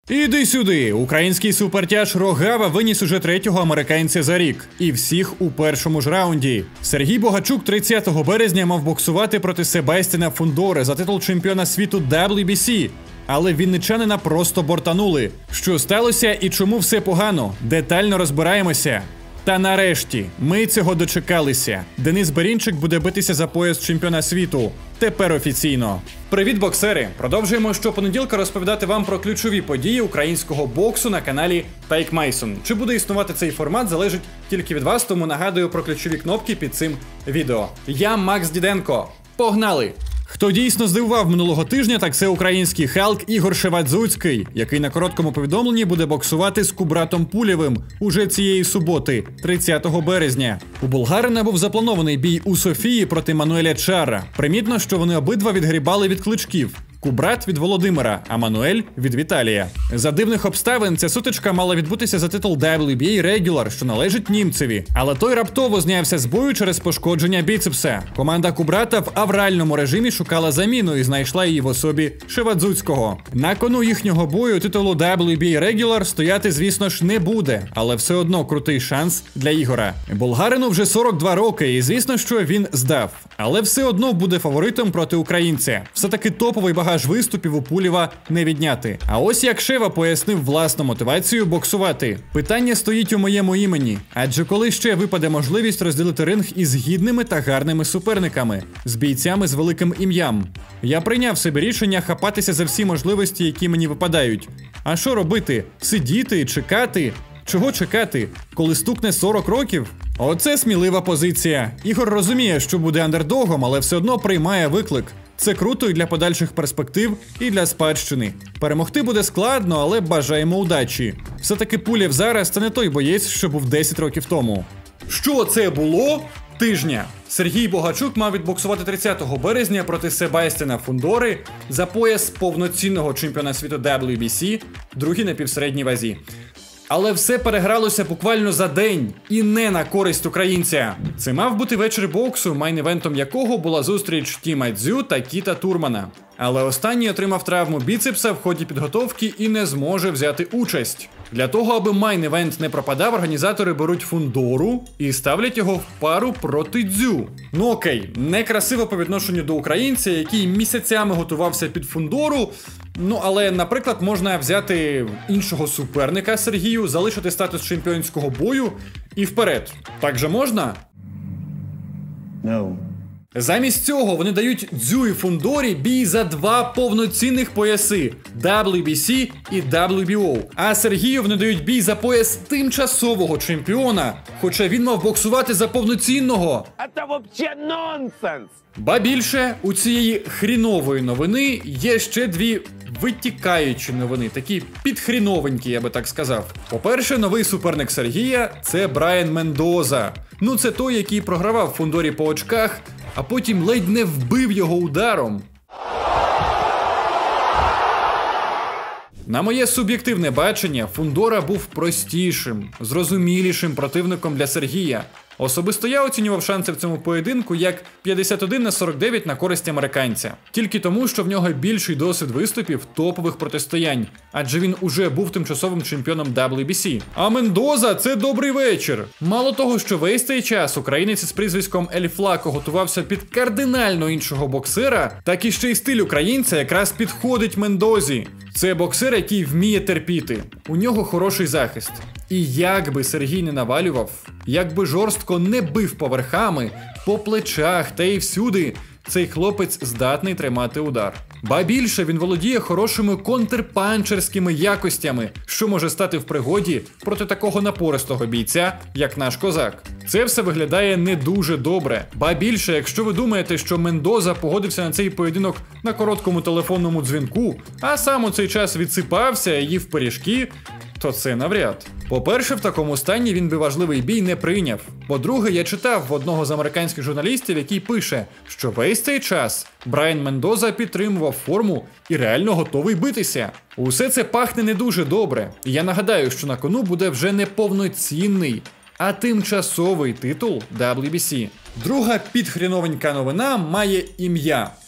Іди сюди! Український супертяж Рогава виніс уже третього американця за рік. І всіх у першому ж раунді. Сергій Богачук 30 березня мав боксувати проти Себастьяна Фундори за титул чемпіона світу WBC. Але вінничанина просто бортанули. Що сталося і чому все погано? Детально розбираємося. Та нарешті, ми цього дочекалися. Денис Берінчик буде битися за пояс чемпіона світу. Тепер офіційно. Привіт, боксери! Продовжуємо щопонеділка розповідати вам про ключові події українського боксу на каналі Take Mason. Чи буде існувати цей формат, залежить тільки від вас, тому нагадую про ключові кнопки під цим відео. Я Макс Діденко. Погнали! Хто дійсно здивував минулого тижня, так це український Халк Ігор Шевадзуцький, який на короткому повідомленні буде боксувати з Кубратом Пулєвим уже цієї суботи, 30 березня. У болгарина був запланований бій у Софії проти Мануеля Чара. Примітно, що вони обидва відгрібали від кличків. Кубрат від Володимира, а Мануель від Віталія. За дивних обставин ця сутичка мала відбутися за титул WBA Regular, що належить німцеві. Але той раптово знявся з бою через пошкодження біцепса. Команда Кубрата в авральному режимі шукала заміну і знайшла її в особі Шевадзуцького. На кону їхнього бою титулу WBA Regular стояти, звісно ж, не буде, але все одно крутий шанс для Ігора. Болгарину вже 42 роки і звісно, що він здав. Але все одно буде фаворитом проти українця. Все-таки топовий багаж виступів у Пулєва не відняти. А ось як Шева пояснив власну мотивацію боксувати. Питання стоїть у моєму імені. Адже коли ще випаде можливість розділити ринг із гідними та гарними суперниками, з бійцями з великим ім'ям. Я прийняв собі рішення хапатися за всі можливості, які мені випадають. А що робити? Сидіти, чекати? Чого чекати? Коли стукне 40 років? Оце смілива позиція. Ігор розуміє, що буде андердогом, але все одно приймає виклик. Це круто і для подальших перспектив, і для спадщини. Перемогти буде складно, але бажаємо удачі. Все-таки Пулєв зараз – це не той боєць, що був 10 років тому. Що це було? Тижня. Сергій Богачук мав відбоксувати 30 березня проти Себастьяна Фундори за пояс повноцінного чемпіона світу WBC, другий на півсередній вазі. Але все перегралося буквально за день, і не на користь українця. Це мав бути вечір боксу, мейн-івентом якого була зустріч Тіма Цзю та Кіта Турмана. Але останній отримав травму біцепса в ході підготовки і не зможе взяти участь. Для того, аби мейн-івент не пропадав, організатори беруть Фундору і ставлять його в пару проти Цзю. Ну окей, некрасиво по відношенню до українця, який місяцями готувався під Фундору. Ну, але, наприклад, можна взяти іншого суперника Сергію, залишити статус чемпіонського бою і вперед. Так же можна? No. Замість цього вони дають Цзю і Фундорі бій за 2 повноцінних пояси – WBC і WBO. А Сергію вони дають бій за пояс тимчасового чемпіона, хоча він мав боксувати за повноцінного. Це вообще нонсенс! Ба більше, у цієї хрінової новини є ще 2 витікаючі новини, такі підхріновенькі, я би так сказав. По-перше, новий суперник Сергія – це Брайан Мендоза. Ну це той, який програвав Фундорі по очках, а потім ледь не вбив його ударом. На моє суб'єктивне бачення, Фундора був простішим, зрозумілішим противником для Сергія. Особисто я оцінював шанси в цьому поєдинку як 51-49 на користь американця. Тільки тому, що в нього більший досвід виступів топових протистоянь, адже він уже був тимчасовим чемпіоном WBC. А Мендоза – це добрий вечір. Мало того, що весь цей час українець із прізвиськом Ель Флако готувався під кардинально іншого боксера, так і ще й стиль українця якраз підходить Мендозі. Це боксер, який вміє терпіти. У нього хороший захист. І як би Сергій не навалював, як би жорстко не бив поверхами, по плечах та й всюди, цей хлопець здатний тримати удар. Ба більше, він володіє хорошими контрпанчерськими якостями, що може стати в пригоді проти такого напористого бійця, як наш козак. Це все виглядає не дуже добре. Ба більше, якщо ви думаєте, що Мендоза погодився на цей поєдинок на короткому телефонному дзвінку, а сам у цей час відсипався і їв пиріжки, то це навряд. По-перше, в такому стані він би важливий бій не прийняв. По-друге, я читав в одного з американських журналістів, який пише, що весь цей час Брайан Мендоза підтримував форму і реально готовий битися. Усе це пахне не дуже добре. І я нагадаю, що на кону буде вже не повноцінний, а тимчасовий титул WBC. Друга підхріновенька новина має ім'я.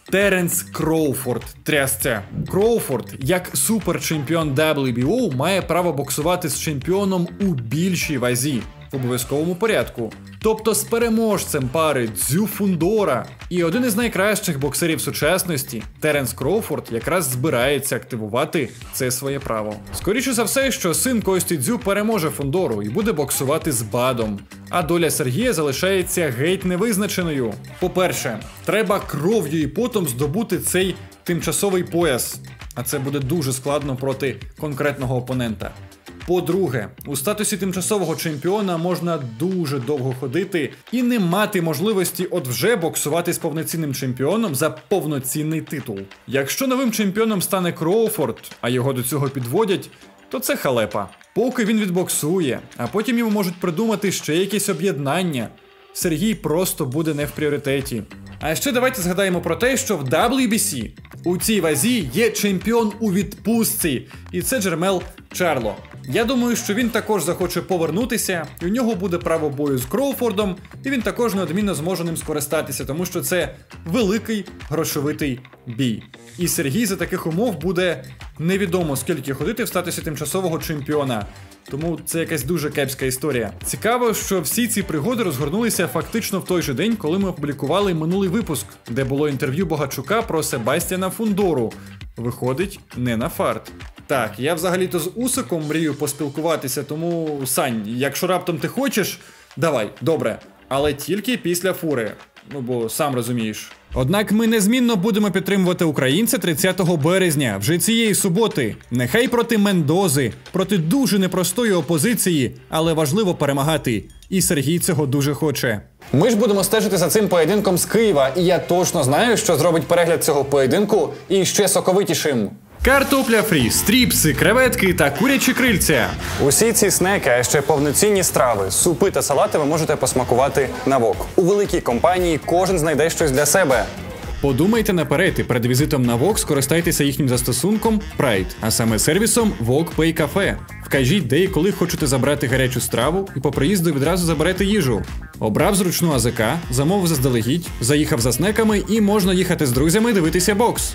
Теренс Кроуфорд. Трясця. Кроуфорд, як суперчемпіон WBO, має право боксувати з чемпіоном у більшій вазі. В обов'язковому порядку. Тобто з переможцем пари Дзю Фундора. І один із найкращих боксерів сучасності, Теренс Кроуфорд, якраз збирається активувати це своє право. Скоріше за все, що син Кості Дзю переможе Фундору і буде боксувати з Бадом. А доля Сергія залишається геть невизначеною. По-перше, треба кров'ю і потом здобути цей тимчасовий пояс. А це буде дуже складно проти конкретного опонента. По-друге, у статусі тимчасового чемпіона можна дуже довго ходити і не мати можливості от вже боксувати з повноцінним чемпіоном за повноцінний титул. Якщо новим чемпіоном стане Кроуфорд, а його до цього підводять, то це халепа. Поки він відбоксує, а потім йому можуть придумати ще якесь об'єднання, Сергій просто буде не в пріоритеті. А ще давайте згадаємо про те, що в WBC у цій вазі є чемпіон у відпустці, і це Джермел Чарло. Я думаю, що він також захоче повернутися, і у нього буде право бою з Кроуфордом, і він також неодмінно зможе ним скористатися, тому що це великий грошовитий бій. І Сергій за таких умов буде невідомо скільки ходити в статусі тимчасового чемпіона. Тому це якась дуже кепська історія. Цікаво, що всі ці пригоди розгорнулися фактично в той же день, коли ми опублікували минулий випуск, де було інтерв'ю Богачука про Себастьяна Фундору. Виходить, не на фарт. Так, я взагалі-то з Усиком мрію поспілкуватися, тому, Сань, якщо раптом ти хочеш, давай, добре. Але тільки після фури. Ну, бо сам розумієш. Однак ми незмінно будемо підтримувати українця 30 березня, вже цієї суботи. Нехай проти Мендози, проти дуже непростої опозиції, але важливо перемагати. І Сергій цього дуже хоче. Ми ж будемо стежити за цим поєдинком з Києва, і я точно знаю, що зробить перегляд цього поєдинку і ще соковитішим. Картопля фрі, стріпси, креветки та курячі крильця. Усі ці снеки, а ще повноцінні страви, супи та салати ви можете посмакувати на Вок. У великій компанії кожен знайде щось для себе. Подумайте наперед і перед візитом на Вок скористайтеся їхнім застосунком Pride, а саме сервісом Wok Pay Cafe. Вкажіть, де і коли хочете забрати гарячу страву, і по приїзду відразу заберете їжу. Обрав зручну АЗК, замовив заздалегідь, заїхав за снеками і можна їхати з друзями дивитися бокс.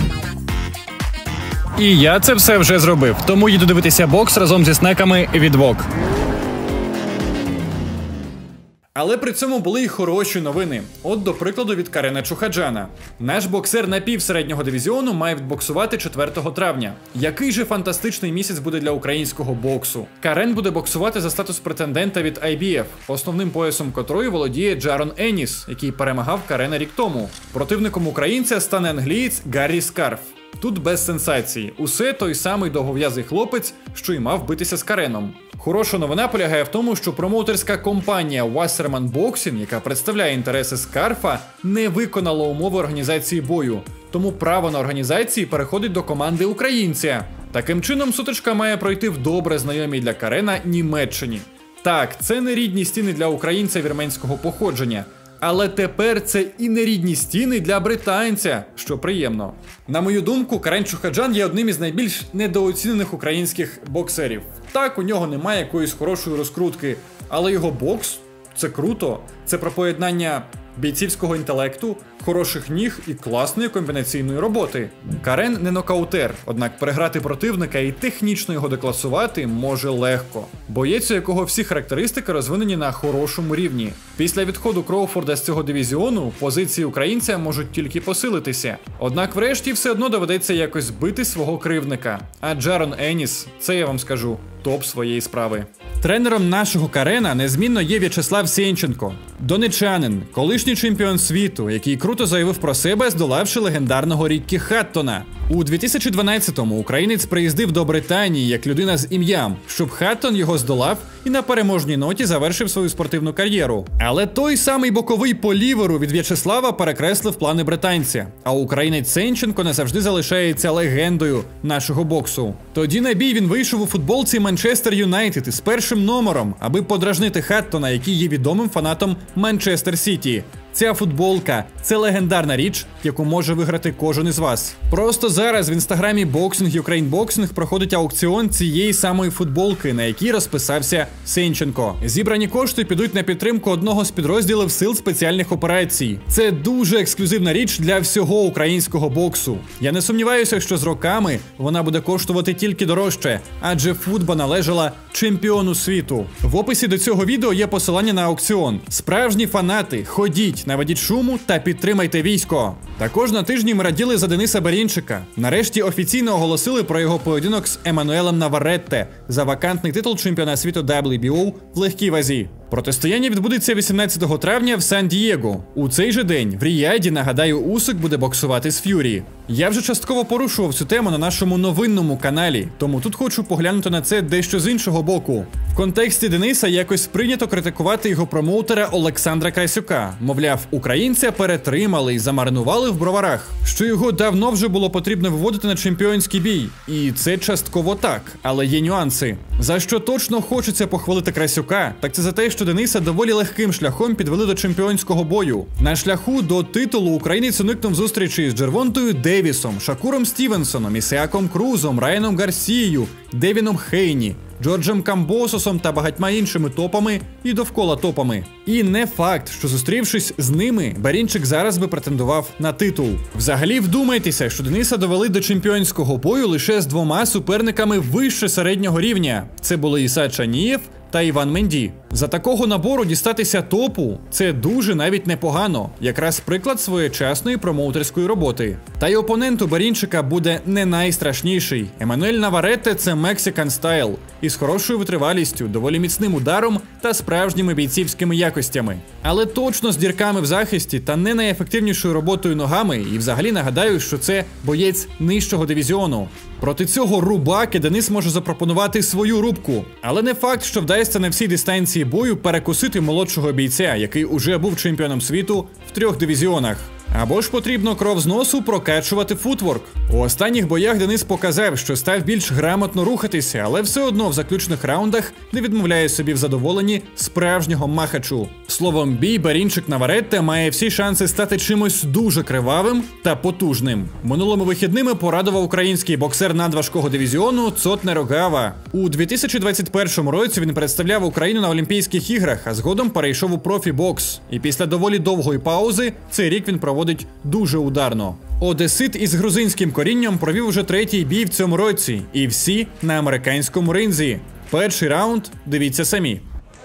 І я це все вже зробив, тому їду дивитися бокс разом зі снеками від Wok. Але при цьому були й хороші новини. От, до прикладу, від Карена Чухаджана. Наш боксер напівсереднього дивізіону має відбоксувати 4 травня. Який же фантастичний місяць буде для українського боксу. Карен буде боксувати за статус претендента від IBF, основним поясом котрої володіє Джарон Еніс, який перемагав Карена рік тому. Противником українця стане англієць Гаррі Скарф. Тут без сенсації. Усе той самий довгов'язий хлопець, що й мав битися з Кареном. Хороша новина полягає в тому, що промоутерська компанія Wasserman Boxing, яка представляє інтереси Скарфа, не виконала умови організації бою. Тому право на організації переходить до команди українця. Таким чином, сутичка має пройти в добре знайомій для Карена Німеччині. Так, це не рідні стіни для українця вірменського походження. Але тепер це і нерідні стіни для британця, що приємно. На мою думку, Карен Чухаджан є одним із найбільш недооцінених українських боксерів. Так, у нього немає якоїсь хорошої розкрутки, але його бокс – це круто. Це про поєднання бійцівського інтелекту, хороших ніг і класної комбінаційної роботи. Карен не нокаутер, однак переграти противника і технічно його декласувати може легко. Боєць, у якого всі характеристики розвинені на хорошому рівні. Після відходу Кроуфорда з цього дивізіону позиції українця можуть тільки посилитися. Однак врешті все одно доведеться якось бити свого кривдника. А Джарон Еніс, це я вам скажу, топ своєї справи. Тренером нашого Карена незмінно є В'ячеслав Сєнченко. Донечанин, колишній чемпіон світу, який круто заявив про себе, здолавши легендарного Ріккі Хаттона. У 2012-му українець приїздив до Британії як людина з ім'ям, щоб Хаттон його здолав і на переможній ноті завершив свою спортивну кар'єру. Але той самий боковий по ліверу від В'ячеслава перекреслив плани британця, а українець Сєнченко назавжди залишається легендою нашого боксу. Тоді на бій він вийшов у футболці Манчестер Юнайтед із першим номером, аби подражнити Хаттона, який є відомим фанатом Манчестер Сіті. Ця футболка – це легендарна річ, яку може виграти кожен із вас. Просто зараз в інстаграмі Boxing Ukraine Boxing проходить аукціон цієї самої футболки, на якій розписався Сенченко. Зібрані кошти підуть на підтримку одного з підрозділів Сил спеціальних операцій. Це дуже ексклюзивна річ для всього українського боксу. Я не сумніваюся, що з роками вона буде коштувати тільки дорожче, адже футба належала чемпіону світу. В описі до цього відео є посилання на аукціон. Справжні фанати, ходіть, наведіть шуму та підтримайте військо. Також на тижні ми раділи за Дениса Барінчика. Нарешті офіційно оголосили про його поєдинок з Еммануелем Наварретте за вакантний титул чемпіона світу WBO в легкій вазі. Протистояння відбудеться 18 травня в Сан-Дієго. У цей же день в Ріяді, нагадаю, Усик буде боксувати з Ф'юрі. Я вже частково порушував цю тему на нашому новинному каналі, тому тут хочу поглянути на це дещо з іншого боку. В контексті Дениса якось прийнято критикувати його промоутера Олександра Красюка. Мовляв, українця перетримали і замаринували в броварах, що його давно вже було потрібно виводити на чемпіонський бій. І це частково так, але є нюанси. За що точно хочеться похвалити Красюка, так це за те, що Дениса доволі легким шляхом підвели до чемпіонського бою. На шляху до титулу українець уникнув зустрічі з Джервонтою Девісом, Шакуром Стівенсоном, Ісеаком Крузом, Райаном Гарсією, Девіном Хейні, Джорджем Камбососом та багатьма іншими топами і довкола топами. І не факт, що зустрівшись з ними, Барінчик зараз би претендував на титул. Взагалі вдумайтеся, що Дениса довели до чемпіонського бою лише з двома суперниками вище середнього рівня. Це були Іса Чанієв та Іван Менді. За такого набору дістатися топу – це дуже навіть непогано. Якраз приклад своєчасної промоутерської роботи. Та й опонент у Барінчика буде не найстрашніший. Еммануель Наварретте – це Mexican Style. Із хорошою витривалістю, доволі міцним ударом та справжніми бійцівськими якостями. Але точно з дірками в захисті та не найефективнішою роботою ногами. І взагалі нагадаю, що це боєць нижчого дивізіону. Проти цього рубаки Денис може запропонувати свою рубку. Але не факт, що вдасться на всій дистанції бою перекусити молодшого бійця, який уже був чемпіоном світу в 3 дивізіонах. Або ж потрібно кров з носу прокачувати футворк. У останніх боях Денис показав, що став більш грамотно рухатися, але все одно в заключних раундах не відмовляє собі в задоволенні справжнього махачу. Словом, бій Барінчик-Наварретте має всі шанси стати чимось дуже кривавим та потужним. Минулими вихідними порадував український боксер надважкого дивізіону Цотне Рогава. У 2021 році він представляв Україну на Олімпійських іграх, а згодом перейшов у профі-бокс. І після доволі довгої паузи цей рік він проводить дуже ударно. Одесит із грузинським корінням провів уже 3-й бій в цьому році. І всі на американському ринзі. Перший раунд дивіться самі.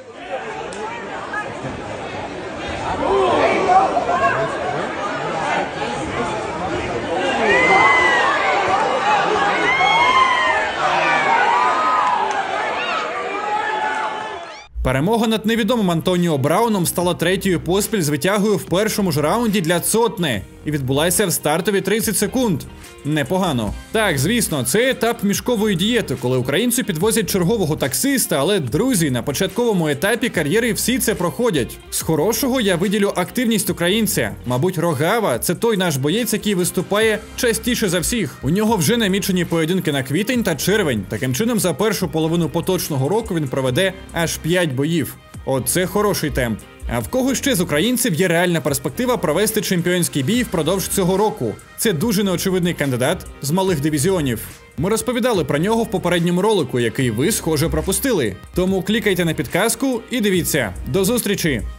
Перемога над невідомим Антоніо Брауном стала 3-ю поспіль з витягою в першому ж раунді для Цотне і відбулася в стартові 30 секунд. Непогано. Так, звісно, це етап мішкової дієти, коли українцю підвозять чергового таксиста, але, друзі, на початковому етапі кар'єри всі це проходять. З хорошого я виділю активність українця. Мабуть, Рогава – це той наш боєць, який виступає частіше за всіх. У нього вже намічені поєдинки на квітень та червень. Таким чином, за першу половину поточного року він проведе аж 5 боїв. Оце хороший темп. А в кого ще з українців є реальна перспектива провести чемпіонський бій впродовж цього року? Це дуже неочевидний кандидат з малих дивізіонів. Ми розповідали про нього в попередньому ролику, який ви, схоже, пропустили. Тому клікайте на підказку і дивіться. До зустрічі!